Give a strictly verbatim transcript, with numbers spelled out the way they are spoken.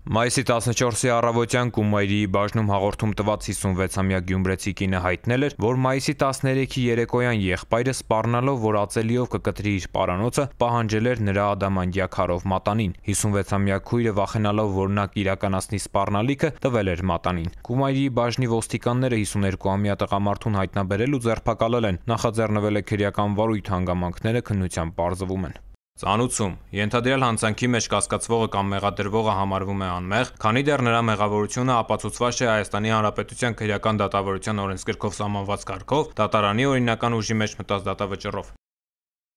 Մայիսի տասնչորսի առավոտյան Կումայրիի բաժնում հաղորդում տված հիսունվեցամյա գյումրեցի կինը հայտնել էր, որ մայիսի տասներեքի երեկոյան եղբայրը սպառնալով, որ ածելիով կկտրի իր պարանոցը, պահանջել էր նրա ադամանդյա քարով մատանին։ հիսունվեցամյա քույրը վախենալով, որ նա կիրականացնի սպառնալիքը, տվել էր մատանին։ Կումայրիի բաժնի ոստիկանները հիսուներկուամյա տղամարդուն հայտնաբերել ու ձերբակալել են։ Նախաձեռնվել է քրեական վարույթ, հանգամանքները քննությամբ պարզվում են։ Ծանուցում ենթադրյալ հանցանքի մեջ կասկածվողը կամ մեղադրվողը համարվում է անմեղ, քանի դեռ նրա մեղավորությունը ապացուցված չէ Հայաստանի Հանրապետության քրեական դատավարության օրենսգրքով սահմանված կարգով, դատարանի օրինական ուժի մեջ մտած դատավճռով։